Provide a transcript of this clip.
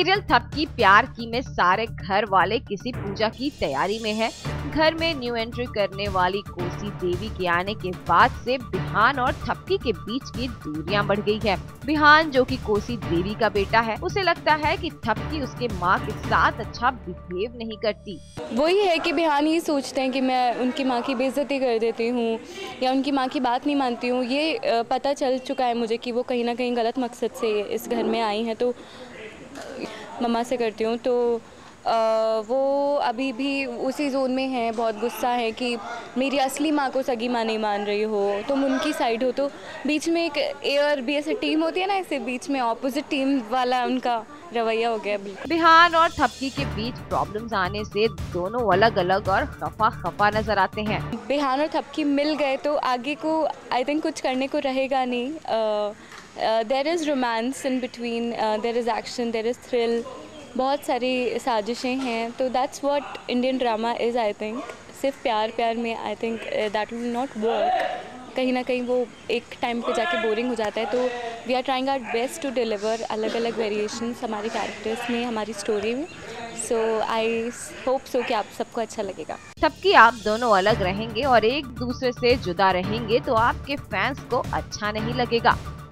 Serial थपकी प्यार की में सारे घर वाले किसी पूजा की तैयारी में है। घर में न्यू एंट्री करने वाली कोसी देवी के आने के बाद से बिहान और थपकी के बीच की दूरियां बढ़ गई है। बिहान, जो कि कोसी देवी का बेटा है, उसे लगता है कि थपकी उसके माँ के साथ अच्छा बिहेव नहीं करती। वही है कि बिहान ये सोचते हैं कि मैं उनकी माँ की बेइज्जती कर देती हूँ या उनकी माँ की बात नहीं मानती हूँ। ये पता चल चुका है मुझे कि वो कहीं ना कहीं गलत मकसद से इस घर में आई हैं। तो मम्मा से करती हूँ तो वो अभी भी उसी जोन में है, बहुत गुस्सा है कि मेरी असली माँ को सगी माँ नहीं मान रही हो, तुम उनकी साइड हो। तो बीच में एक ए और बी ऐसे टीम होती है ना, ऐसे बीच में ऑपोजिट टीम वाला उनका रवैया हो गया बिल्कुल। बिहान और थपकी के बीच प्रॉब्लम्स आने से दोनों अलग अलग और खफा खफा नजर आते हैं। बिहान और थपकी मिल गए तो आगे को आई थिंक कुछ करने को रहेगा नहीं। There is romance in between, there is action, there is thrill, बहुत सारी साजिशें हैं। तो that's what Indian drama is I think. सिर्फ प्यार प्यार में I think that will not work. कहीं ना कहीं वो एक टाइम पे जाके बोरिंग हो जाता है। तो we are trying our best to deliver अलग अलग वेरिएशंस हमारे कैरेक्टर्स में, हमारी स्टोरी में। सो आई होप सो कि आप सबको अच्छा लगेगा। थपकी आप दोनों अलग रहेंगे और एक दूसरे से जुदा रहेंगे तो आपके फैंस को अच्छा नहीं लगेगा।